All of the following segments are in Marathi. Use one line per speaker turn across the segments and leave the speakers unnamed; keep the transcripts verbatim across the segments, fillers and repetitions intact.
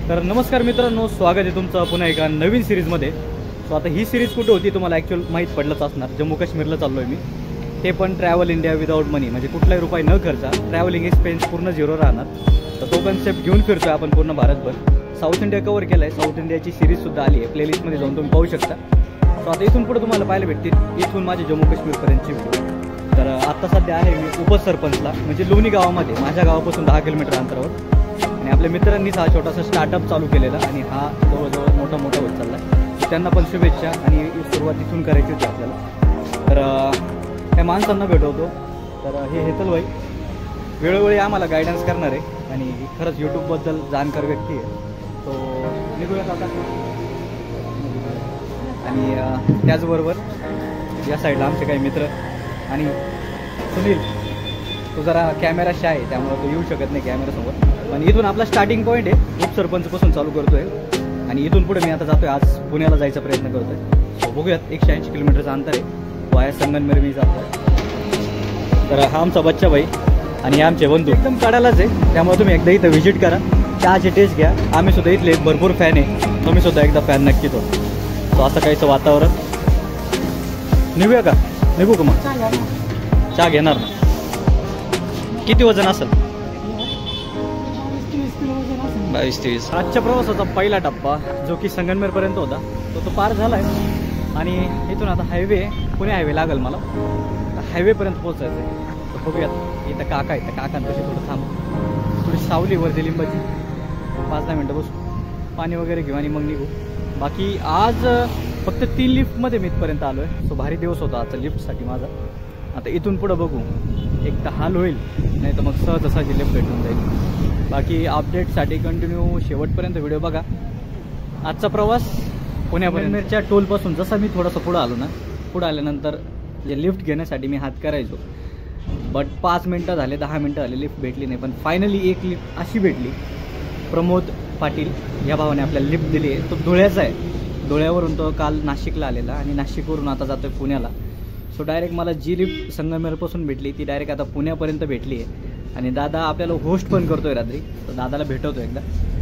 तर नमस्कार मित्रांनो, स्वागत आहे तुमचं पुन्हा एका नवीन सिरीजमध्ये. सो आता ही सिरीज कुठे होती तुम्हाला ॲक्च्युअल माहीत पडलंच असणार. जम्मू काश्मीरला चाललो आहे मी, ते पण ट्रॅव्हल इंडिया विदाऊट मनी, म्हणजे कुठलाही रुपये न खर्चा ट्रॅव्हलिंग एक्सपेन्स पूर्ण झिरो राहणार. तर तो कन्सेप्ट घेऊन फिरतो आहे आपण पूर्ण भारतभर. साऊथ इंडिया कवर केला आहे, साऊथ इंडियाची सिरीजसुद्धा आली आहे, प्लेलिस्टमध्ये जाऊन तुम्ही पाहू शकता. सो आता इथून पुढे तुम्हाला पाहायला भेटतील इथून माझे जम्मू काश्मीरपर्यंतची व्हिडिओ. तर आत्ता सध्या आहे मी उपसरपंचला, म्हणजे लोणी गावामध्ये, माझ्या गावापासून दहा किलोमीटर अंतरावर. आणि आपल्या मित्रांनीच हा छोटासा स्टार्टअप चालू केलेला आणि हा जवळजवळ मोठा मोठा होत चालला आहे. त्यांना पण शुभेच्छा, आणि सुरुवात इथून करायची होती आपल्याला. तर त्या माणसांना भेटवतो. तर हे हेतल भाई वेळोवेळी आम्हाला गायडन्स करणार आहे आणि खरंच यूट्यूबबद्दल जाणकार व्यक्ती आहे. तो निघूयात आता. आणि त्याचबरोबर या साईडला आमचे काही मित्र आणि सुनील, तो जरा कॅमेरा शाय आहे त्यामुळे तो येऊ शकत नाही कॅमेरासमोर. पण इथून आपला स्टार्टिंग पॉईंट आहे, उपसरपंचपासून चालू करतोय आणि इथून पुढे मी आता जातोय, आज पुण्याला जायचा प्रयत्न करतोय. सो बघूयात, एकशे ऐंशी किलोमीटरचं अंतर आहे, वाया संगनमेर मी जातोय. तर हा आमचा बच्चा भाई आणि आमचे बंधू एकदम काढायलाच आहे, त्यामुळे तुम्ही एकदा इथं व्हिजिट करा, चहाची टेस्ट घ्या. आम्ही सुद्धा इथले भरपूर फॅन आहे, तुम्ही सुद्धा एकदा फॅन नक्कीच हो. सो असं काहीचं वातावरण. निघूया का? निघू का मग? चहा घेणार ना? किती वजन असेल? बावीस तेवीस. आजच्या प्रवासाचा पहिला टप्पा जो की संगनमेरपर्यंत होता तो तो पार झाला आहे. आणि इथून आता हायवे, पुणे हायवे लागेल मला, हायवेपर्यंत पोहोचायचं आहे. तर बघूयात, इथं काका आहे, त्या काकांपाशी थोडं थांब, थोडी सावली वरती लिंबाची, पाच दहा मिनटं बसू, पाणी वगैरे घेऊ आणि मग निघू. बाकी आज फक्त तीन लिफ्टमध्ये मी इथपर्यंत आलो आहे. सो भारी दिवस होता आजचा लिफ्टसाठी माझा. आता इथून पुढं बघू, एक तर हाल होईल, नाही तर मग सहजसहजी लिफ्ट भेटून जाईल. बाकी अपडेटसाठी कंटिन्यू शेवटपर्यंत व्हिडिओ बघा. आजचा प्रवास पुण्यापर्यंतच्या टोलपासून जसा मी थोडंसं पुढं आलो ना, पुढं आल्यानंतर जे लिफ्ट घेण्यासाठी मी हात करायचो, बट पाच मिनटं झाले, दहा मिनटं झाले, लिफ्ट भेटली नाही. पण फायनली एक लिफ्ट अशी भेटली, प्रमोद पाटील या भावाने आपल्याला लिफ्ट दिली आहे. तो धुळ्याचा आहे, धुळ्यावरून तो काल नाशिकला आलेला आणि नाशिकवरून आता जातोय पुण्याला. सो डायरेक्ट मला जी लिफ्ट संगमेरपासून भेटली ती डायरेक्ट आता पुण्यापर्यंत भेटली आहे. आणि दादा आपल्याला होस्ट पण करतोय रात्री, तर दादाला भेटवतो एकदा.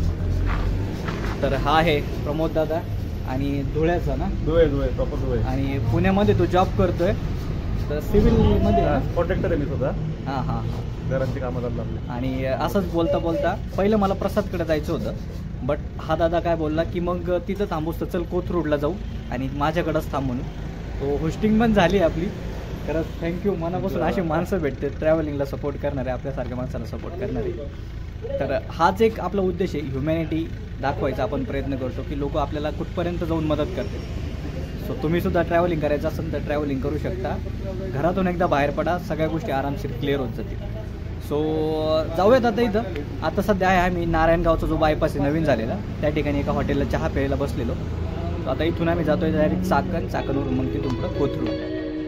तर हा आहे प्रमोद दादा आणि धुळ्याचा ना,
धुळे धुळे प्रॉपर धुळे.
आणि पुण्यामध्ये तो जॉब करतोय, तर सिव्हिलमध्ये
कॉन्ट्रॅक्टर आहे मी सुद्धा.
हां हां हां
घरांची कामं चालतात.
आणि असंच बोलता बोलता पहिलं मला प्रसादकडे जायचं होतं, बट हा दादा काय बोलला की मग तिथं थांबूस तर चल कोथरूडला जाऊ आणि माझ्याकडंच थांब म्हणून. तो होस्टिंग पण झाली आपली. खरंच थँक्यू मनापासून. अशी माणसं भेटते ट्रॅव्हलिंगला सपोर्ट करणारे, आपल्यासारख्या माणसाला सपोर्ट करणारे. तर हाच एक आपला उद्देश आहे, ह्युमॅनिटी दाखवायचा आपण प्रयत्न करतो की लोक आपल्याला कुठपर्यंत जाऊन मदत करते. सो तुम्हीसुद्धा ट्रॅव्हलिंग करायचं असेल तर ट्रॅव्हलिंग करू शकता. घरातून एकदा बाहेर पडा, सगळ्या गोष्टी आरामशीर क्लिअर होत जातील. सो जाऊयात आता. इथं आता सध्या आहे आम्ही नारायणगावचा जो बायपास आहे नवीन झालेला, त्या ठिकाणी एका हॉटेलला चहा प्यायला बसलेलो. सो आता इथून आम्ही जातोय डायरेक्ट चाकण, चाकणवरून मग तिथून पुढं कोथरूड.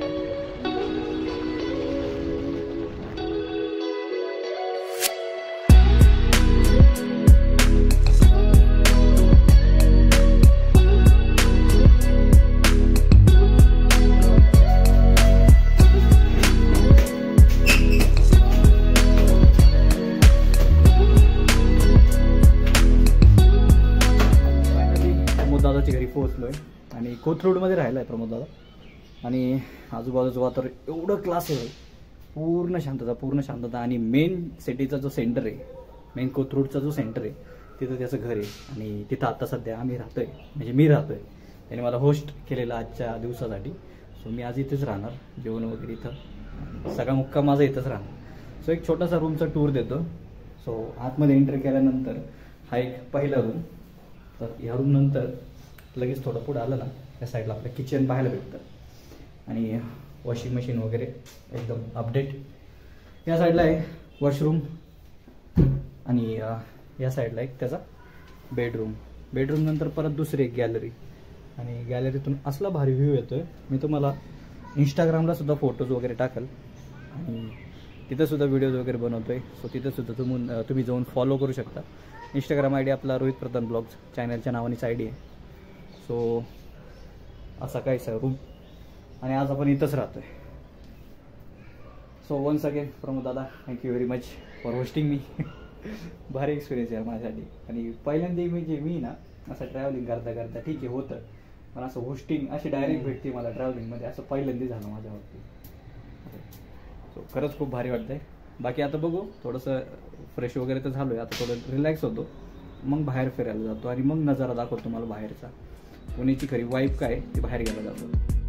दादाच्या घरी पोहोचलो आहे आणि कोथरूडमध्ये राहिला आहे प्रमोद दादा. आणि आजूबाजूचं वातावरण एवढं क्लास आहे, पूर्ण शांतता, पूर्ण शांतता. आणि मेन सिटीचा जो सेंटर आहे, मेन कोथरूडचा जो सेंटर आहे, तिथं त्याचं घर आहे. आणि तिथं आता सध्या आम्ही राहतोय, म्हणजे मी राहतोय. त्याने मला होस्ट केलेलं आजच्या दिवसासाठी. सो मी आज इथेच राहणार, जेवण वगैरे इथं, सगळा मुक्का माझा इथंच राहणार. सो एक छोटासा रूमचा टूर देतो. सो आतमध्ये एंटर केल्यानंतर हा एक पहिला रूम. तर ह्या रूम नंतर लगेच थोडं पुढं आलं ना, त्या साईडला आपलं किचन पाहायला भेटतं आणि वॉशिंग मशीन वगैरे एकदम अपडेट. या साईडला आहे वॉशरूम आणि या साईडला एक त्याचा बेडरूम. बेडरूम नंतर परत दुसरी एक गॅलरी, आणि गॅलरीतून असला भारी व्ह्यू येतोय. मी तुम्हाला इंस्टाग्रामला सुद्धा फोटोज वगैरे टाकल आणि तिथं सुद्धा व्हिडिओज वगैरे बनवतोय. सो तिथं सुद्धा तुम्ही तुम्ही जाऊन फॉलो करू शकता. इंस्टाग्राम आय डी आपला रोहित प्रधान ब्लॉग्स चॅनलच्या नावानेच आय डी आहे. सो असा काय सर रूम, आणि आज आपण इथंच राहतोय. सो वन्स अगेन प्रमोद दादा, thank you very much for hosting me. भारी एक्सपिरियन्स आहे माझ्यासाठी. आणि पहिल्यांदा म्हणजे मी ना असं ट्रॅव्हलिंग करता करता ठीक आहे होतं, पण असं होस्टिंग अशी डायरेक्ट भेटते मला ट्रॅव्हलिंगमध्ये, असं पहिल्यांदा झालं माझ्या बाबतीत. सो खरंच खूप भारी वाटतंय. बाकी आता बघू, थोडंसं फ्रेश वगैरे तर झालोय, आता थोडं रिलॅक्स होतो, मग बाहेर फिरायला जातो आणि मग नजारा दाखवतो मला बाहेरचा. पुण्याची खरी वाईब काय ती बाहेर गेला जातो.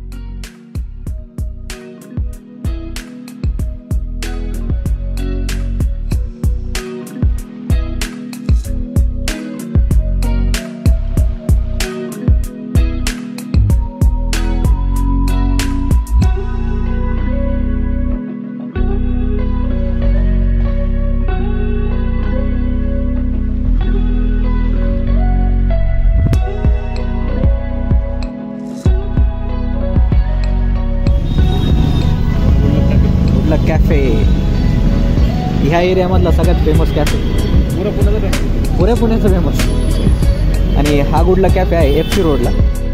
कॅफे ह्या एरियामधला सगळ्यात फेमस कॅफे,
पुऱ्या पुण्याचं
पुऱ्या पुण्याचं फेमस. आणि हा गुडला कॅफे आहे एफ सी रोडला.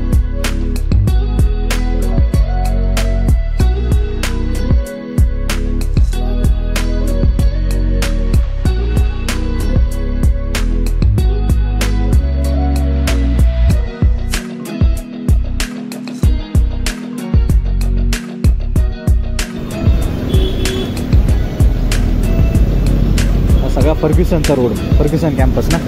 सगळा फर्ग्युसनचा रोड, फर्ग्युसन कॅम्पस ना.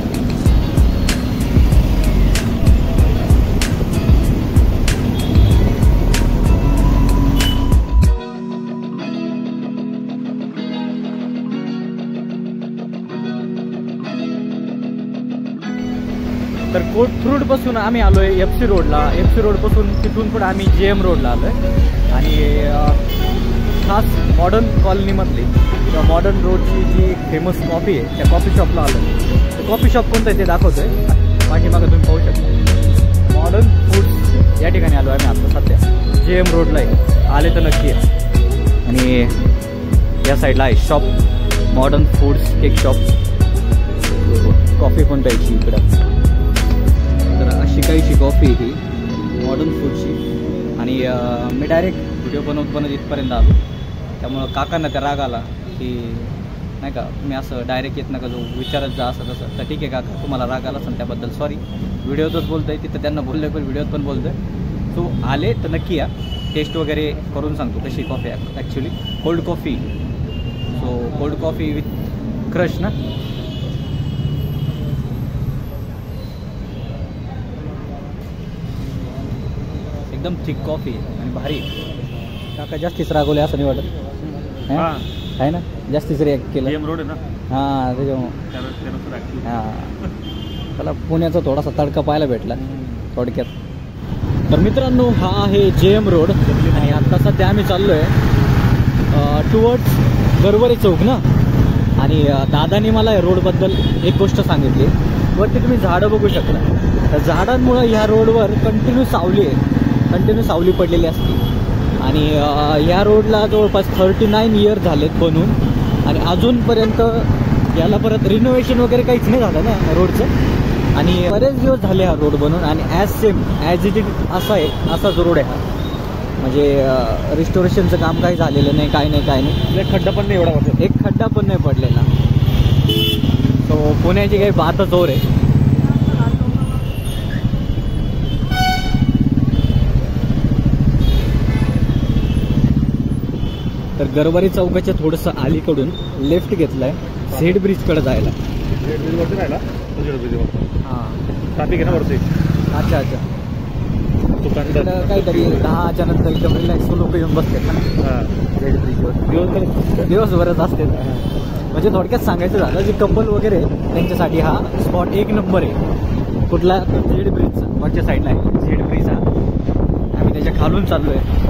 तर कोथरूड पासून आम्ही आलोय एफ सी रोडला. एफ सी रोड पासून तिथून पुढे आम्ही जे एम रोडला आलोय. आणि खास मॉडर्न कॉलनीमधली किंवा मॉडर्न रोडची जी फेमस कॉफी आहे त्या कॉफी शॉपला आलो. तर कॉफी शॉप कोणतं आहे ते दाखवतोय पाठीमागं, तुम्ही पाहू शकता. मॉडर्न फूड्स या ठिकाणी आलो आहे आम्ही आता सध्या. जे एम रोडला आहे, आले तर नक्की आहे. आणि या साईडला आहे shop modern foods cake shop. Coffee पण प्यायची इकडं. तर अशी काहीशी कॉफी ही मॉडर्न फूडची. आणि मी डायरेक्ट व्हिडिओ बनवत बनवत इथपर्यंत आलो, त्यामुळं काकांना त्या राग आला की नाही का तुम्ही असं डायरेक्ट येत नका जो विचारत जा असं तसं. तर ठीक आहे काका, तुम्हाला राग आला असेल त्याबद्दल सॉरी. व्हिडिओतच बोलतो आहे, तिथं त्यांना बोललो आहे पण व्हिडिओत पण बोलतो आहे. सो आले तर नक्की या, टेस्ट वगैरे करून सांगतो कशी कॉफी आहे actually. Cold coffee, so cold coffee with crush ना. एकदम थिक कॉफी आणि भारी. काका जास्तीच रागवले असं नाही वाटत आहे ना, जास्तीच रिॲक्ट केलं.
रोड आहे ना,
हां त्याच्यामुळं. हां त्याला पुण्याचा थोडासा तडका पाहायला भेटला थोडक्यात. तर मित्रांनो हा आहे जे एम रोड. आणि आत्ता सध्या आम्ही चाललो आहे टुवर्ड्स गरवरे चौक ना. आणि दादानी मला या रोडबद्दल एक गोष्ट सांगितली. वरती तुम्ही झाडं बघू शकता. तर झाडांमुळं ह्या रोडवर कंटिन्यू सावली आहे, कंटिन्यू सावली पडलेली असते. आणि या रोडला जवळपास थर्टी नाईन इयर झालेत बनून. आणि अजूनपर्यंत याला परत रिनोव्हेशन वगैरे काहीच नाही झालं ना रोडचं. आणि बरेच दिवस झाले हा रोड बनून. आणि as same as it is असा आहे, असाच रोड आहे हा. म्हणजे रिस्टोरेशनचं काम काही झालेलं नाही, काय नाही काय नाही.
एक खड्डा पण नाही एवढा वाटत,
एक खड्डा पण नाही पडलेला. तो पुण्याची काही बातच जोर आहे. तर गरवारी चौकाच्या थोडंसं अलीकडून लेफ्ट घेतलाय झेड ब्रिजकडे जायला.
झेड ब्रिज वरती राहिला, झेड ब्रिज वर
हां
ट्रॅफिक आहे ना वरती.
अच्छा अच्छा.
दुकानदार
काहीतरी दहाच्या नंतर एकदम रिलॅक्स लोक येऊन बसतात ना झेड ब्रिजवर.
दिवसभर
दिवसभरच असते. म्हणजे थोडक्यात सांगायचं झालं जे कपल वगैरे त्यांच्यासाठी हा स्पॉट एक नंबर आहे. कुठला झेड ब्रिजचा वरच्या साईडला आहे झेड ब्रिज हा. आम्ही त्याच्या खालून चाललो आहे.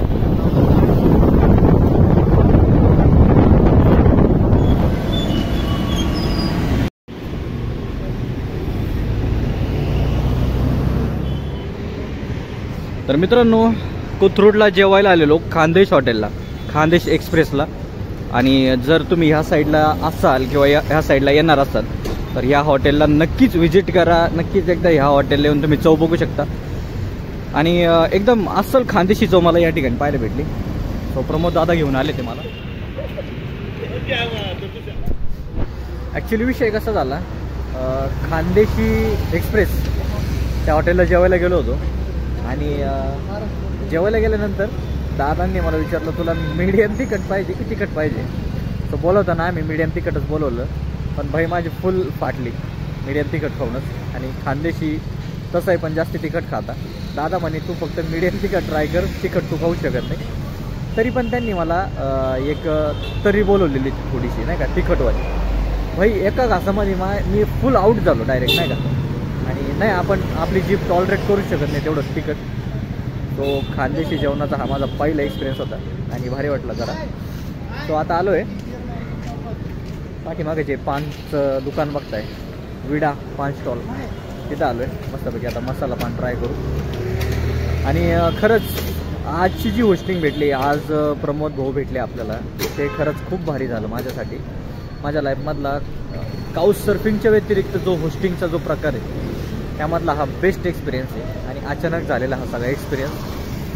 तर मित्रांनो कोथरूडला जेवायला आलेलो खानदेश हॉटेलला, खानदेश एक्सप्रेसला. आणि जर तुम्ही ह्या साईडला असाल किंवा या ह्या साईडला येणार असाल तर ह्या हॉटेलला नक्कीच व्हिजिट करा. नक्कीच एकदा ह्या हॉटेलला येऊन तुम्ही चव बघू शकता. आणि एकदम अस्सल खानदेशी चव मला या ठिकाणी पाहायला भेटली. सो प्रमोद दादा घेऊन आले ते मला. ॲक्च्युली विषय कसा झाला, अं, खानदेशी एक्सप्रेस त्या हॉटेलला जेवायला गेलो होतो आणि अं, जेवायला गेल्यानंतर दादांनी मला विचारलं तुला मीडियम तिखट पाहिजे की तिखट पाहिजे. तर बोलवताना आम्ही मीडियम तिखटच बोलवलं, पण भाई माझी फुल फाटली मीडियम तिखट खाऊनच. आणि खानदेशी तसं आहे पण जास्त तिखट खाता. दादा म्हणे तू फक्त मीडियम तिखट ट्राय कर, तिखट तू खाऊ शकत नाही. तरी पण त्यांनी मला एक तरी बोलवलेली थोडीशी नाही का तिखटवाली. भाई एका घासामध्ये मा मी फुल आऊट झालो डायरेक्ट नाही का. आणि नाही आपण आपली जीभ टॉलरेट करू शकत नाही तेवढं तिखट. तो खानदेशी जेवणाचा हा माझा पहिला एक्सपिरियन्स होता आणि भारी वाटला जरा. तो आता आलो आहे पाठीमागे जे पानचं दुकान बघताय, विडा पान स्टॉल, तिथं आलो आहे मस्तपैकी. आता मसाला पान ट्राय करू. आणि खरंच आजची जी होस्टिंग भेटली, आज प्रमोद भाऊ भेटले आपल्याला, ते खरंच खूप भारी झालं माझ्यासाठी. माझ्या लाईफमधला काउस सर्फिंगच्या व्यतिरिक्त जो होस्टिंगचा जो प्रकार आहे त्यामधला हा बेस्ट एक्सपिरियन्स आहे. आणि अचानक झालेला हा सगळा एक्सपिरियन्स.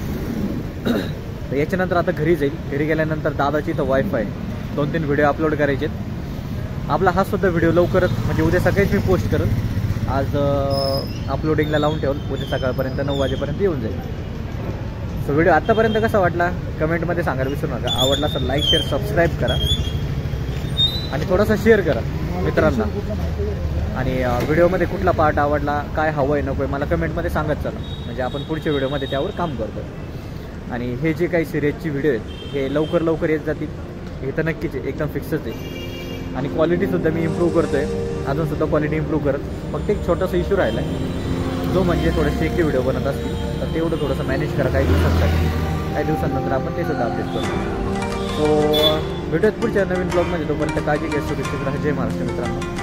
तर याच्यानंतर आता घरी जाईल. घरी गेल्यानंतर दादाची इथं वायफाय दोन तीन व्हिडिओ अपलोड करायचे आहेत. आपला हा सुद्धा व्हिडिओ लवकरच म्हणजे उद्या सकाळीच मी पोस्ट करेन. आज अपलोडिंगला लावून ठेवून उद्या सकाळपर्यंत नऊ वाजेपर्यंत येऊन जाईल. सो व्हिडिओ आत्तापर्यंत कसा वाटला कमेंटमध्ये सांगायला विसरू नका. आवडला तर लाईक शेअर सबस्क्राईब करा आणि थोडासा शेअर करा मित्रांना. आणि व्हिडिओमध्ये कुठला पार्ट आवडला, काय हवं आहे नको आहे मला कमेंटमध्ये सांगत चला, म्हणजे आपण पुढच्या व्हिडिओमध्ये त्यावर काम करतो. आणि हे जे काही सिरीजची व्हिडिओ आहेत हे लवकर लवकर येत जातील, हे तर नक्कीच आहे, एकदम फिक्सच आहे. आणि क्वालिटीसुद्धा मी इम्प्रूव्ह करतो आहे, अजूनसुद्धा क्वालिटी इम्प्रूव्ह करत. फक्त एक छोटासा इश्यू राहिला आहे जो म्हणजे थोडे शेकी व्हिडिओ बनत असतील तर तेवढं थोडंसं मॅनेज करा काही दिवसांसाठी. काही दिवसांनंतर आपण ते सुद्धा अपडेट करतो. सो भेटूयात पुढच्या नवीन ब्लॉगमध्ये. तोपर्यंत काळजी घ्या, सुरक्षित राहा. जय महाराष्ट्र मित्रांनो.